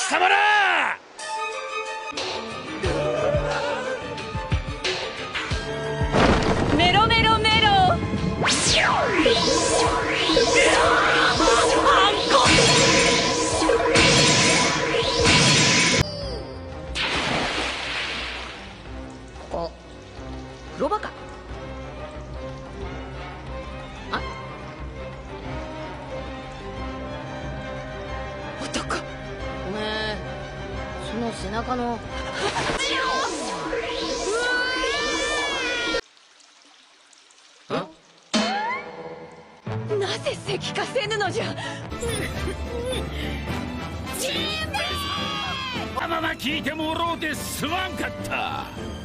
捕まらメロメロメロあ、ロバか。あ、男。おめえその背中のなぜ石化せぬのじゃ。 まま聞いてもろうてすまんかった。